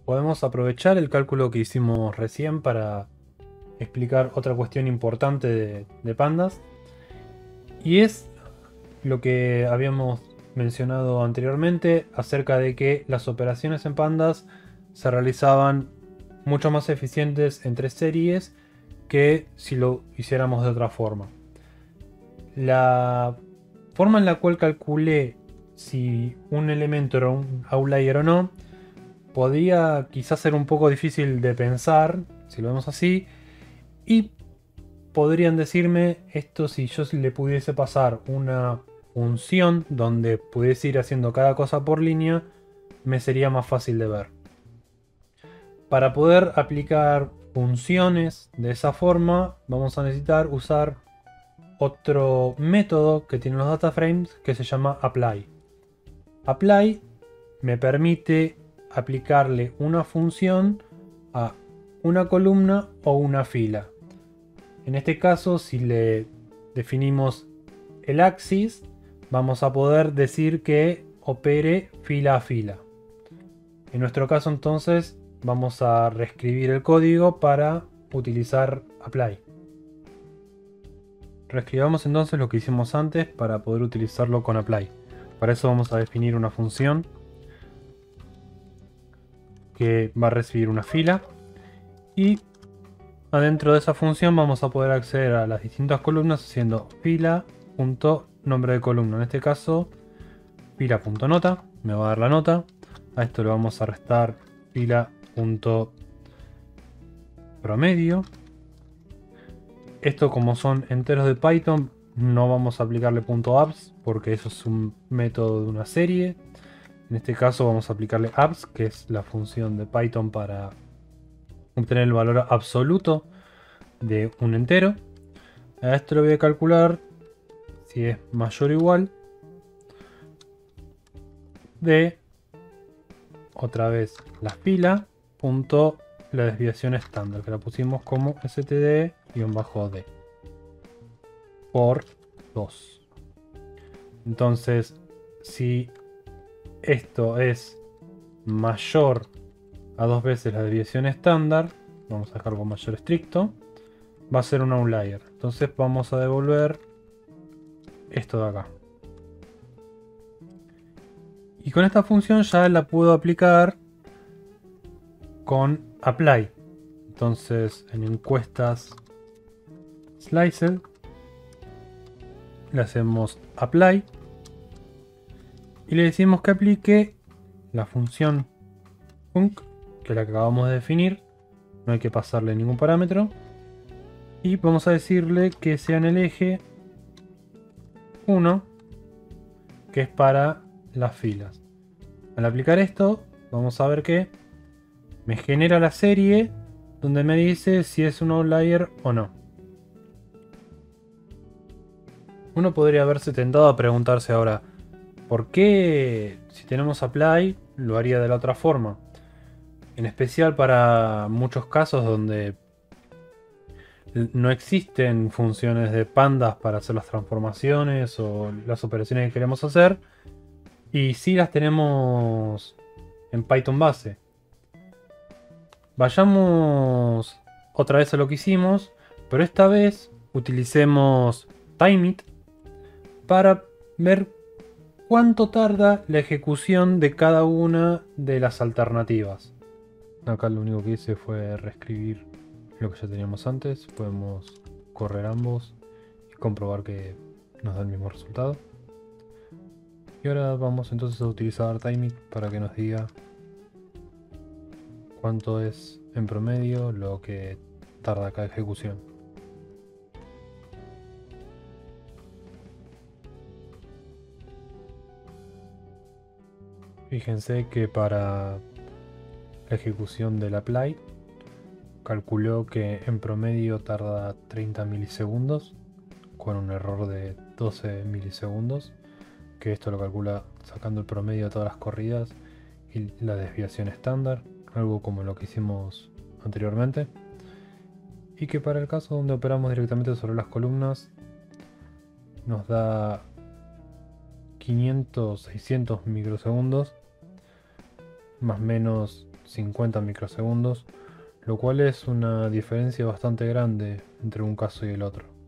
podemos aprovechar el cálculo que hicimos recién para explicar otra cuestión importante de pandas. Y es lo que habíamos mencionado anteriormente acerca de que las operaciones en pandas se realizaban mucho más eficientes entre series que si lo hiciéramos de otra forma. La forma en la cual calculé si un elemento era un outlier o no podría quizás ser un poco difícil de pensar, si lo vemos así, y podrían decirme esto si yo le pudiese pasar una función donde pudiese ir haciendo cada cosa por línea, me sería más fácil de ver. Para poder aplicar funciones de esa forma, vamos a necesitar usar otro método que tiene los data frames que se llama apply. Apply me permite aplicarle una función a una columna o una fila. En este caso, si le definimos el axis, vamos a poder decir que opere fila a fila. En nuestro caso, entonces, vamos a reescribir el código para utilizar apply. Reescribamos entonces lo que hicimos antes para poder utilizarlo con apply. Para eso vamos a definir una función que va a recibir una fila y adentro de esa función vamos a poder acceder a las distintas columnas haciendo fila.nombre de columna. En este caso, fila.nota, me va a dar la nota. A esto le vamos a restar fila.promedio. Esto, como son enteros de Python, no vamos a aplicarle .abs porque eso es un método de una serie. En este caso vamos a aplicarle abs, que es la función de Python para obtener el valor absoluto de un entero. A esto le voy a calcular si es mayor o igual de, otra vez, la fila punto la desviación estándar, que la pusimos como std-d por 2. Entonces, si esto es mayor a 2 veces la desviación estándar, vamos a dejarlo con mayor estricto, va a ser un outlier. Entonces vamos a devolver esto de acá. Y con esta función ya la puedo aplicar con apply. Entonces en encuestas sliced le hacemos apply y le decimos que aplique la función func, que es la que acabamos de definir. No hay que pasarle ningún parámetro. Y vamos a decirle que sea en el eje 1, que es para las filas. Al aplicar esto, vamos a ver que me genera la serie donde me dice si es un outlier o no. Uno podría haberse tentado a preguntarse ahora, ¿por qué si tenemos apply lo haría de la otra forma? En especial para muchos casos donde no existen funciones de pandas para hacer las transformaciones o las operaciones que queremos hacer. Y sí las tenemos en Python base. Vayamos otra vez a lo que hicimos, pero esta vez utilicemos timeit para ver cuánto tarda la ejecución de cada una de las alternativas. Acá lo único que hice fue reescribir lo que ya teníamos antes. Podemos correr ambos y comprobar que nos da el mismo resultado. Y ahora vamos entonces a utilizar timeit para que nos diga cuánto es en promedio lo que tarda cada ejecución. Fíjense que para la ejecución del apply calculó que en promedio tarda 30 milisegundos con un error de 12 milisegundos, que esto lo calcula sacando el promedio de todas las corridas y la desviación estándar, algo como lo que hicimos anteriormente, y que para el caso donde operamos directamente sobre las columnas nos da 500-600 microsegundos, más o menos 50 microsegundos, lo cual es una diferencia bastante grande entre un caso y el otro.